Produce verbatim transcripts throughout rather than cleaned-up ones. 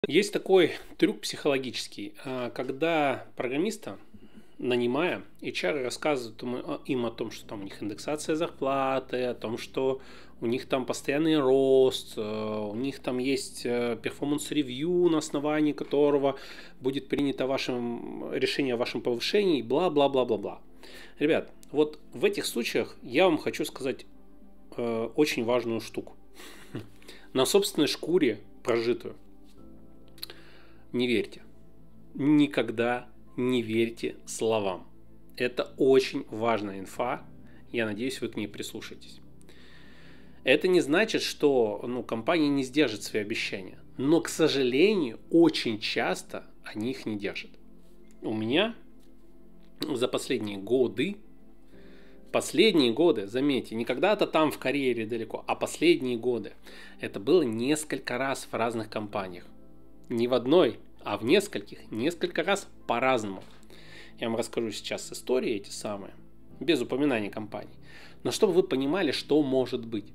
Есть такой трюк психологический, а, когда программиста, нанимая, эйч ар рассказывают им о им о том, что там у них индексация зарплаты, о том, что у них там постоянный рост, э, у них там есть э, перформанс-ревью, на основании которого будет принято вашим, решение о вашем повышении, бла-бла-бла-бла-бла. Ребят, вот в этих случаях я вам хочу сказать э, очень важную штуку. На собственной шкуре прожитую. Не верьте. Никогда не верьте словам. Это очень важная инфа. Я надеюсь, вы к ней прислушаетесь. Это не значит, что ну, компания не сдержит свои обещания. Но, к сожалению, очень часто они их не держат. У меня за последние годы, последние годы, заметьте, не когда-то там в карьере далеко, а последние годы, это было несколько раз в разных компаниях. Не в одной, а в нескольких, несколько раз по-разному. Я вам расскажу сейчас истории эти самые, без упоминания компаний. Но чтобы вы понимали, что может быть.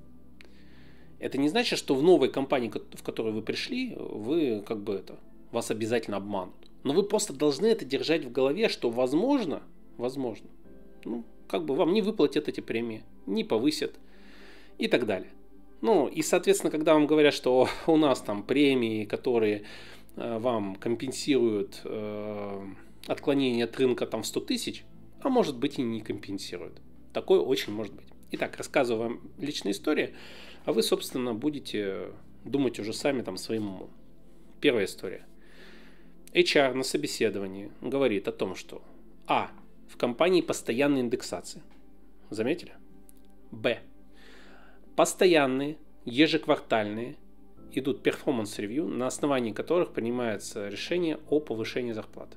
Это не значит, что в новой компании, в которую вы пришли, вы как бы это, вас обязательно обманут. Но вы просто должны это держать в голове, что возможно, возможно, ну, как бы вам не выплатят эти премии, не повысят и так далее. Ну, и, соответственно, когда вам говорят, что у нас там премии, которые э, вам компенсируют э, отклонение от рынка там в сто тысяч, а может быть и не компенсируют. Такое очень может быть. Итак, рассказываю вам личную историю, а вы, собственно, будете думать уже сами там своим умом. Первая история. эйч ар на собеседовании говорит о том, что а. В компании постоянные индексации. Заметили? Б. Постоянные, ежеквартальные идут перформанс-ревью, на основании которых принимается решение о повышении зарплаты.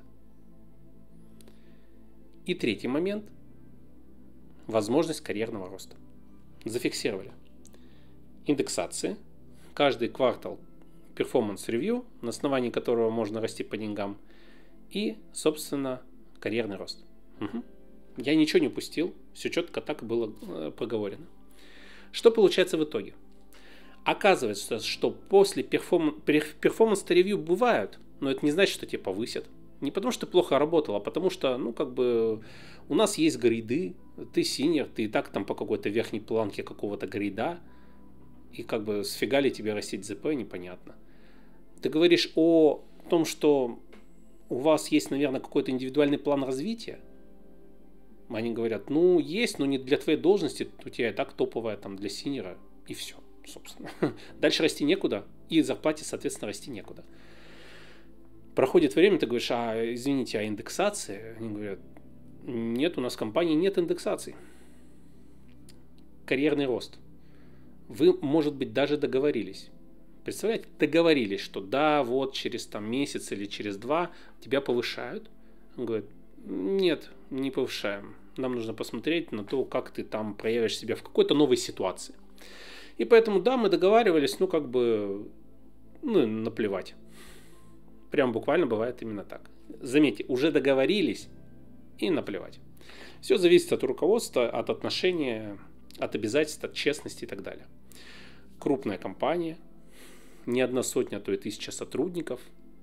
И третий момент – возможность карьерного роста. Зафиксировали. Индексации. Каждый квартал перформанс-ревью, на основании которого можно расти по деньгам. И, собственно, карьерный рост. Угу. Я ничего не упустил. Все четко так было э, проговорено. Что получается в итоге? Оказывается, что после перформ... перформанс-ревью бывают, но это не значит, что тебя повысят. Не потому, что ты плохо работал, а потому что, ну, как бы, у нас есть грейды, ты синьор, ты и так там по какой-то верхней планке какого-то грейда, и как бы сфига ли тебе растить ЗП, непонятно. Ты говоришь о том, что у вас есть, наверное, какой-то индивидуальный план развития. Они говорят, ну, есть, но не для твоей должности, у тебя и так топовая там для синьора, и все, собственно. Дальше расти некуда, и зарплате, соответственно, расти некуда. Проходит время, ты говоришь, а, извините, а индексация? Они говорят, нет, у нас в компании нет индексаций. Карьерный рост. Вы, может быть, даже договорились. Представляете, договорились, что да, вот через там месяц или через два тебя повышают. Он говорит, нет, не повышаем. Нам нужно посмотреть на то, как ты там проявишь себя в какой-то новой ситуации. И поэтому, да, мы договаривались, ну, как бы, ну, наплевать. Прям буквально бывает именно так. Заметьте, уже договорились и наплевать. Все зависит от руководства, от отношения, от обязательств, от честности и так далее. Крупная компания, не одна сотня, а то и тысяча сотрудников.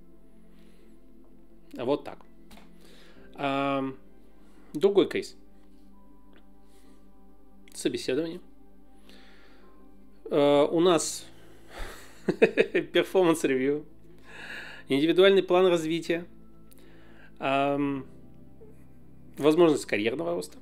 Вот так. А, другой кейс. Собеседование. А, у нас перформанс-ревью, индивидуальный план развития, а, возможность карьерного роста,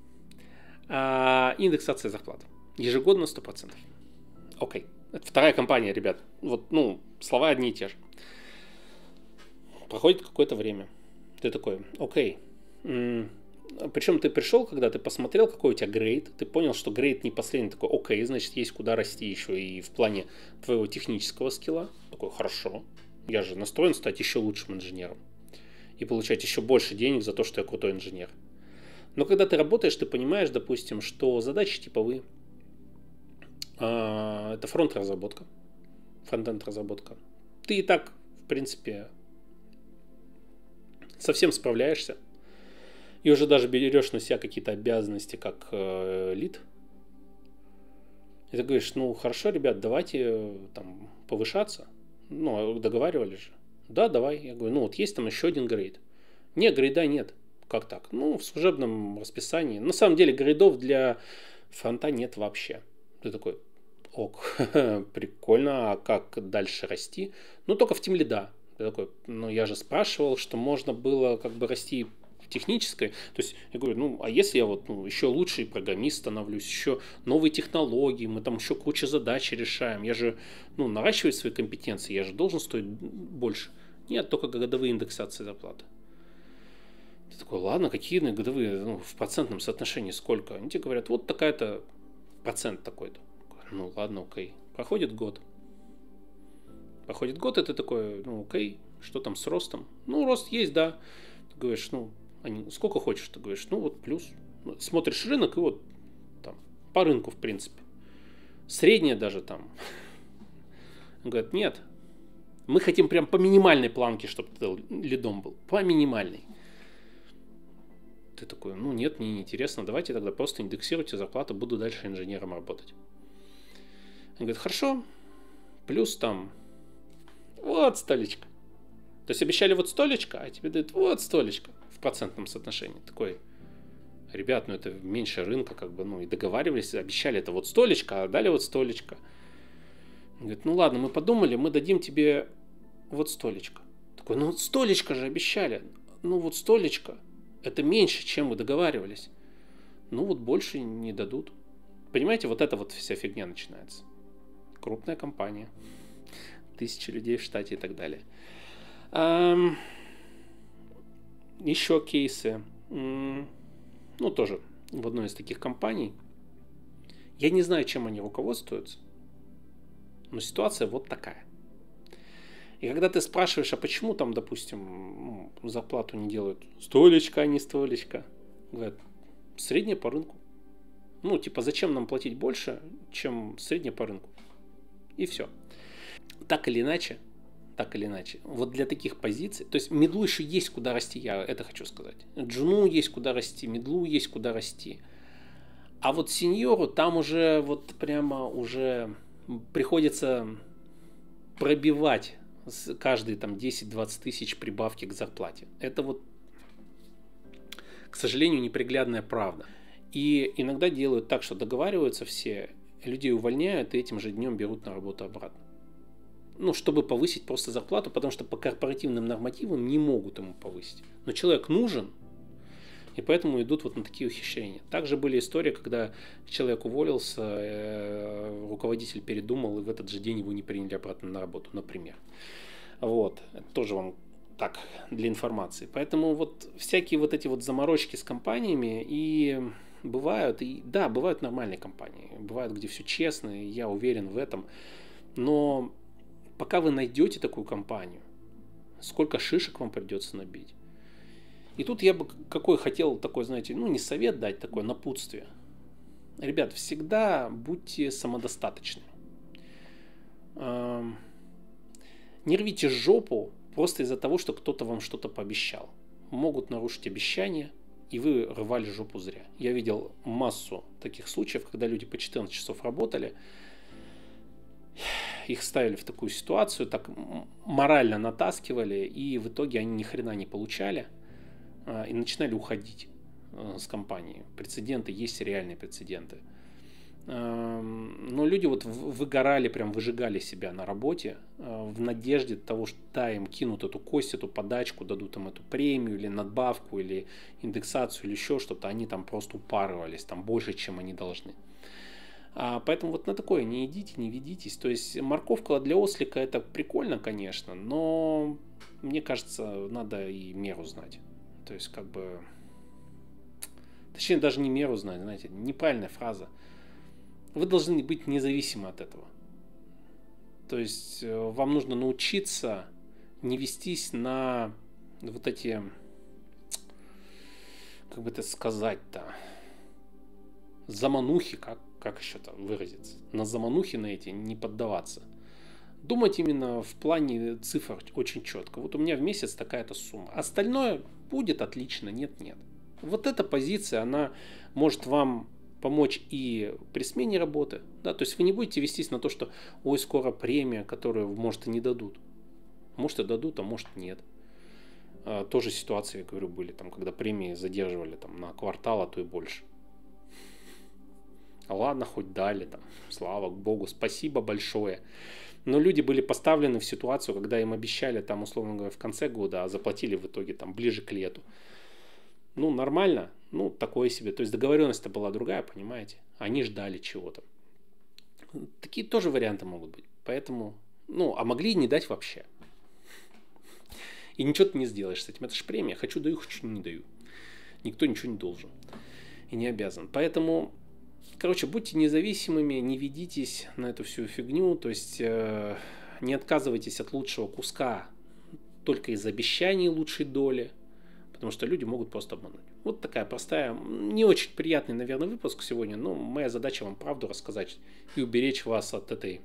а, индексация зарплат. Ежегодно сто процентов. Окей. Это вторая компания, ребят. Вот, ну, слова одни и те же. Проходит какое-то время. Ты такой, окей. Причем ты пришел, когда ты посмотрел, какой у тебя грейд, ты понял, что грейд не последний, такой, окей, значит, есть куда расти еще и в плане твоего технического скилла. Такой, хорошо. Я же настроен стать еще лучшим инженером. И получать еще больше денег за то, что я крутой инженер. Но когда ты работаешь, ты понимаешь, допустим, что задачи типовые. Это фронт-разработка, фронтенд-разработка. Ты и так, в принципе, совсем справляешься. И уже даже берешь на себя какие-то обязанности, как э, лид. И ты говоришь, ну хорошо, ребят, давайте там повышаться. Ну, договаривались же. Да, давай. Я говорю, ну вот есть там еще один грейд. Не, грейда нет. Как так? Ну, в служебном расписании. На самом деле грейдов для фронта нет вообще. Ты такой, ок, прикольно, а как дальше расти? Ну, только в тимлида. Ты такой, ну, я же спрашивал, что можно было как бы расти в технической. То есть, я говорю, ну, а если я вот ну, еще лучший программист становлюсь, еще новые технологии, мы там еще кучу задач решаем, я же, ну, наращивать свои компетенции, я же должен стоить больше. Нет, только годовые индексации зарплаты. Ты такой, ладно, какие годовые, ну, в процентном соотношении сколько? Они тебе говорят, вот такая-то процент такой-то. Ну, ладно, окей. Проходит год. Проходит год, и ты такой, ну, окей, что там с ростом? Ну, рост есть, да. Ты говоришь, ну, они, сколько хочешь? Ты говоришь, ну, вот плюс. Смотришь рынок, и вот там, по рынку, в принципе. Среднее даже там. Говорят, нет, мы хотим прям по минимальной планке, чтобы ты лидом был. По минимальной. Ты такой, ну нет, мне не интересно, давайте тогда просто индексируйте зарплату, буду дальше инженером работать. Он говорит, хорошо, плюс там, вот столечко. То есть обещали вот столечко, а тебе дают вот столечко в процентном соотношении. Такой, ребят, ну это меньше рынка, как бы, ну и договаривались, обещали это вот столечко, а дали вот столечко. Он говорит, ну ладно, мы подумали, мы дадим тебе вот столечко. Такой, ну вот столечко же обещали, ну вот столечко. Это меньше, чем мы договаривались. Ну вот больше не дадут. Понимаете, вот это вот вся фигня начинается. Крупная компания. Тысячи людей в штате и так далее. Эм, еще кейсы. Эм, ну тоже в одной из таких компаний. Я не знаю, чем они руководствуются. Но ситуация вот такая. И когда ты спрашиваешь, а почему там, допустим, зарплату не делают столечко, а не столечко, говорят, среднее по рынку. Ну, типа, зачем нам платить больше, чем среднее по рынку? И все. Так или иначе, так или иначе, вот для таких позиций, то есть медлу еще есть куда расти, я это хочу сказать. Джуну есть куда расти, медлу есть куда расти. А вот сеньору там уже вот прямо уже приходится пробивать каждые там десять-двадцать тысяч прибавки к зарплате. Это вот, к сожалению, неприглядная правда. И иногда делают так, что договариваются все, людей увольняют и этим же днем берут на работу обратно. Ну, чтобы повысить просто зарплату, потому что по корпоративным нормативам не могут ему повысить. Но человек нужен, и поэтому идут вот на такие ухищрения. Также были истории, когда человек уволился, руководитель передумал, и в этот же день его не приняли обратно на работу, например. Вот, это тоже вам так, для информации. Поэтому вот всякие вот эти вот заморочки с компаниями и бывают, и да, бывают нормальные компании, бывают, где все честно, и я уверен в этом, но пока вы найдете такую компанию, сколько шишек вам придется набить. И тут я бы какой хотел такой, знаете, ну не совет дать, такое напутствие. Ребят, всегда будьте самодостаточны. Не рвите жопу просто из-за того, что кто-то вам что-то пообещал. Могут нарушить обещания, и вы рвали жопу зря. Я видел массу таких случаев, когда люди по четырнадцать часов работали, их ставили в такую ситуацию, так морально натаскивали, и в итоге они ни хрена не получали, и начинали уходить с компании. Прецеденты, есть реальные прецеденты. Но люди вот выгорали, прям выжигали себя на работе в надежде того, что да, им кинут эту кость, эту подачку, дадут им эту премию или надбавку, или индексацию, или еще что-то. Они там просто упарывались, там больше, чем они должны. А поэтому вот на такое не идите, не ведитесь. То есть морковка для ослика это прикольно, конечно, но мне кажется, надо и меру знать. То есть как бы... Точнее, даже не меру знать, знаете, неправильная фраза. Вы должны быть независимы от этого. То есть вам нужно научиться не вестись на вот эти, как бы это сказать-то, заманухи, как, как еще-то выразиться, на заманухи на эти не поддаваться. Думать именно в плане цифр очень четко. Вот у меня в месяц такая-то сумма. Остальное будет отлично, нет-нет. Вот эта позиция, она может вам помочь и при смене работы. Да, то есть вы не будете вестись на то, что ой, скоро премия, которую, может, и не дадут. Может, и дадут, а может, нет. А, тоже ситуации, я говорю, были, там, когда премии задерживали там, на квартал, а то и больше. Ладно, хоть дали, там, слава богу, спасибо большое. Но люди были поставлены в ситуацию, когда им обещали, там, условно говоря, в конце года, а заплатили в итоге там, ближе к лету. Ну, нормально, ну, такое себе. То есть договоренность-то была другая, понимаете? Они ждали чего-то. Такие тоже варианты могут быть. Поэтому, ну, а могли и не дать вообще. И ничего ты не сделаешь с этим. Это же премия. Хочу даю, хочу не даю. Никто ничего не должен. И не обязан. Поэтому... Короче, будьте независимыми, не ведитесь на эту всю фигню, то есть э, не отказывайтесь от лучшего куска только из обещаний лучшей доли, потому что люди могут просто обмануть. Вот такая простая, не очень приятный, наверное, выпуск сегодня, но моя задача вам правду рассказать и уберечь вас от этой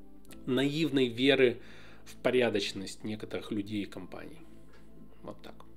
наивной веры в порядочность некоторых людей и компаний. Вот так.